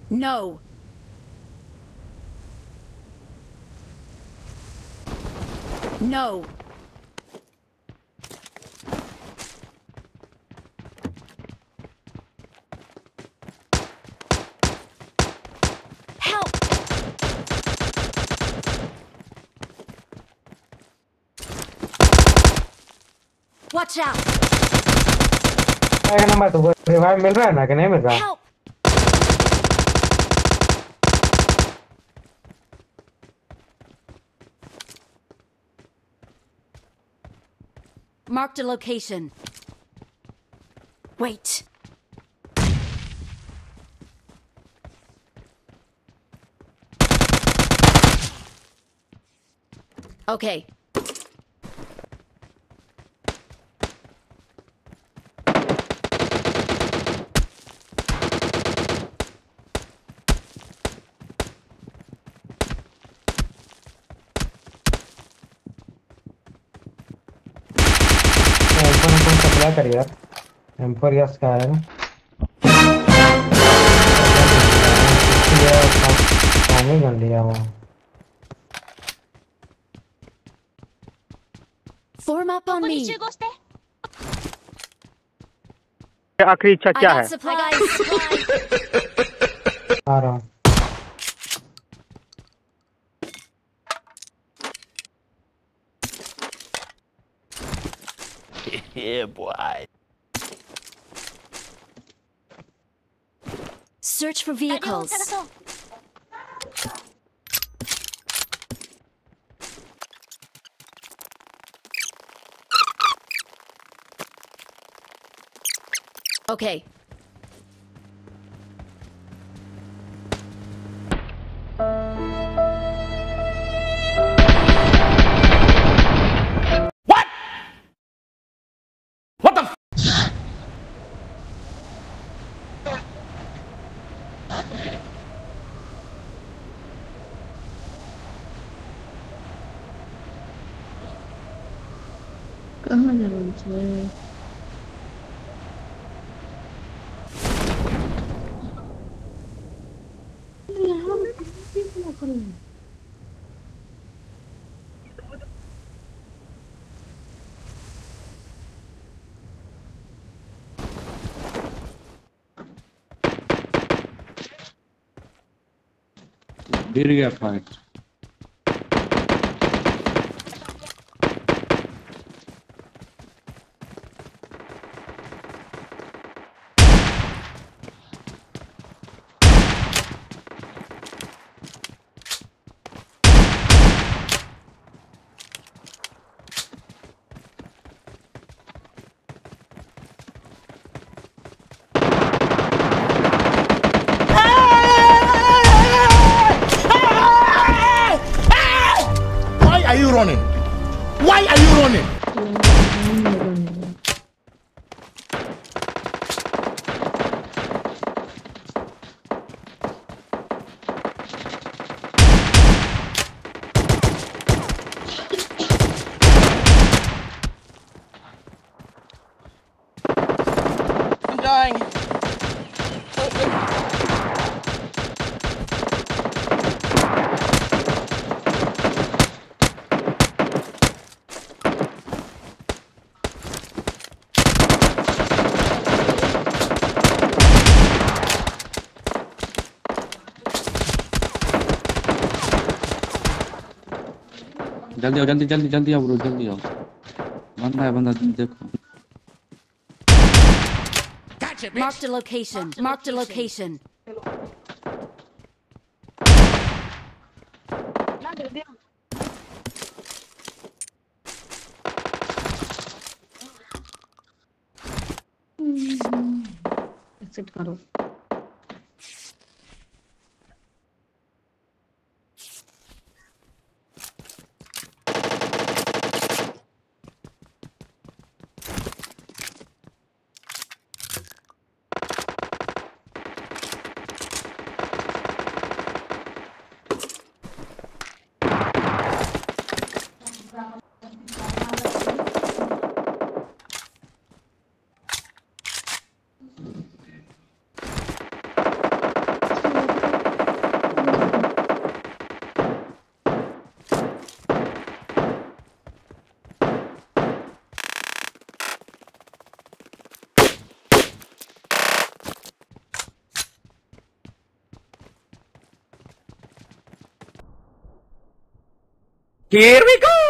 No. No. Help! Watch out! Number तो revive मिल रहा है ना कि नहीं मिल रहा? Help! Marked a location. Wait. Okay. Supply कर यार एम्फोरियस का है ना काम ही कर लिया वो Form up on me. आखिरी इच्छा I क्या got है? supplies. आ रहा हूँ Yeah, boy. Search for vehicles. Okay. What the? कहाँ जा रहा है? गिर गया fight Why are you running? Why are you running? I'm dying. जल्दी आओ जल्दी जल्दी जल्दी आओ ब्रो जल्दी आओ बंदा देखो Marked a location. Marked a location. Accept करो Here we go!